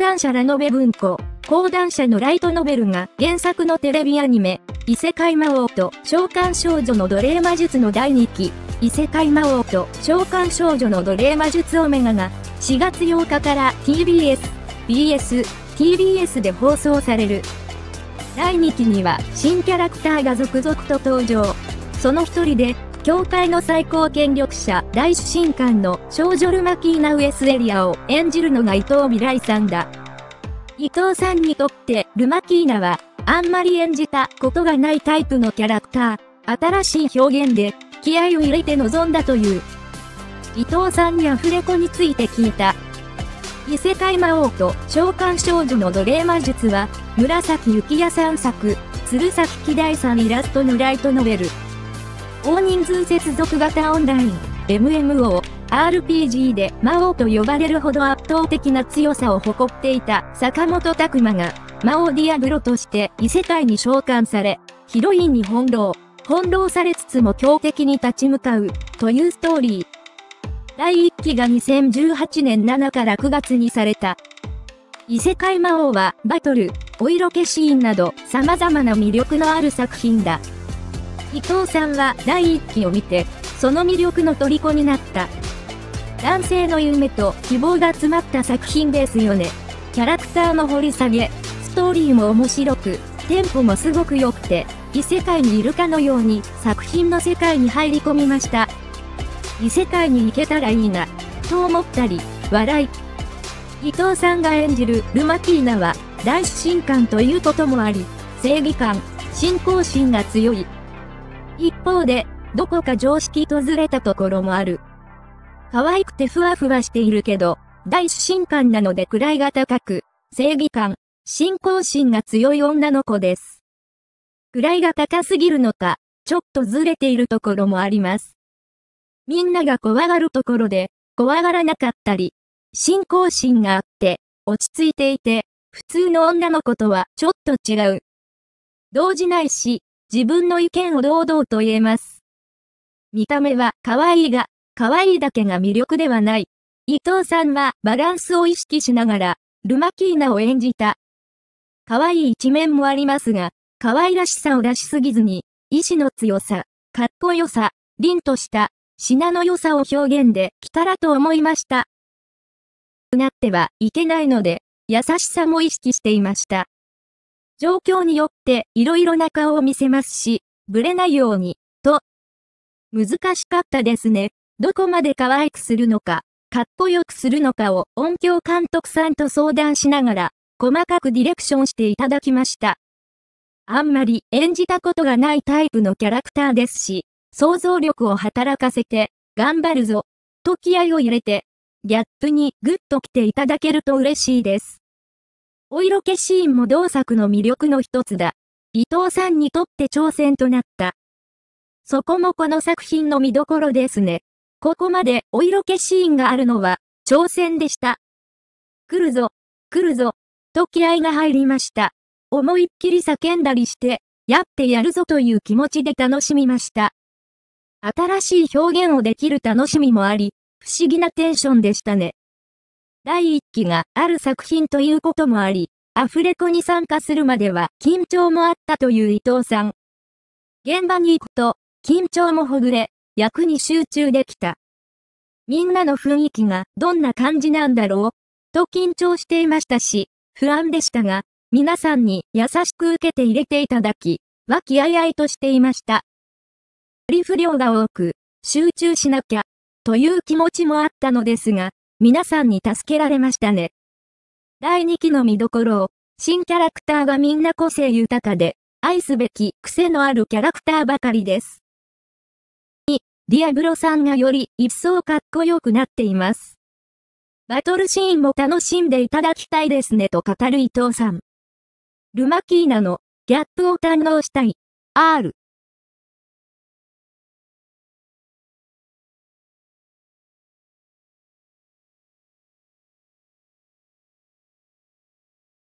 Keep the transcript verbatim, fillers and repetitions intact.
談社ラノベ文庫、講談社のライトノベルが原作のテレビアニメ、異世界魔王と召喚少女の奴隷魔術のだいにき、異世界魔王と召喚少女の奴隷魔術オメガがしがつようかから ティービーエス、ビーエス、ティービーエス で放送される。だいにきには新キャラクターが続々と登場。その一人で、教会の最高権力者大主神官の少女ルマキーナ・ウエスエリアを演じるのが伊藤美来さんだ。伊藤さんにとってルマキーナはあんまり演じたことがないタイプのキャラクター、新しい表現で気合を入れて臨んだという。伊藤さんにアフレコについて聞いた。異世界魔王と召喚少女の奴隷魔術は紫幸也さん作、鶴崎希大さんイラストのライトノベル。大人数接続型オンライン、エムエムオー、アールピージー で魔王と呼ばれるほど圧倒的な強さを誇っていた坂本拓馬が魔王ディアブロとして異世界に召喚され、ヒロインに翻弄、翻弄されつつも強敵に立ち向かうというストーリー。だいいっきがにせんじゅうはちねんしちからくがつにされた。異世界魔王はバトル、お色気シーンなど様々な魅力のある作品だ。伊藤さんはだいいっきを見て、その魅力の虜になった。男性の夢と希望が詰まった作品ですよね。キャラクターの掘り下げ、ストーリーも面白く、テンポもすごく良くて、異世界にいるかのように作品の世界に入り込みました。異世界に行けたらいいな、と思ったり、笑い。伊藤さんが演じるルマキーナは、大主神官ということもあり、正義感、信仰心が強い。一方で、どこか常識とずれたところもある。可愛くてふわふわしているけど、大主神官なので位が高く、正義感、信仰心が強い女の子です。位が高すぎるのか、ちょっとずれているところもあります。みんなが怖がるところで、怖がらなかったり、信仰心があって、落ち着いていて、普通の女の子とはちょっと違う。動じないし、自分の意見を堂々と言えます。見た目は可愛いが、可愛いだけが魅力ではない。伊藤さんはバランスを意識しながら、ルマキーナを演じた。可愛い一面もありますが、可愛らしさを出しすぎずに、意志の強さ、かっこよさ、凛とした、品の良さを表現できたらと思いました。なってはいけないので、優しさも意識していました。状況によって色々な顔を見せますし、ブレないように、と。難しかったですね。どこまで可愛くするのか、かっこよくするのかを音響監督さんと相談しながら、細かくディレクションしていただきました。あんまり演じたことがないタイプのキャラクターですし、想像力を働かせて、頑張るぞ、と気合を入れて、ギャップにグッと来ていただけると嬉しいです。お色気シーンも同作の魅力の一つだ。伊藤さんにとって挑戦となった。そこもこの作品の見どころですね。ここまでお色気シーンがあるのは挑戦でした。来るぞ、来るぞ、と気合が入りました。思いっきり叫んだりして、やってやるぞという気持ちで楽しみました。新しい表現をできる楽しみもあり、不思議なテンションでしたね。だいいっきがある作品ということもあり、アフレコに参加するまでは緊張もあったという伊藤さん。現場に行くと、緊張もほぐれ、役に集中できた。みんなの雰囲気がどんな感じなんだろう、と緊張していましたし、不安でしたが、皆さんに優しく受けて入れていただき、和気あいあいとしていました。リフ量が多く、集中しなきゃ、という気持ちもあったのですが、皆さんに助けられましたね。だいにきの見どころを、新キャラクターがみんな個性豊かで、愛すべき癖のあるキャラクターばかりです。に、ディアブロさんがより一層かっこよくなっています。バトルシーンも楽しんでいただきたいですねと語る伊藤さん。ルマキーナのギャップを堪能したい。アール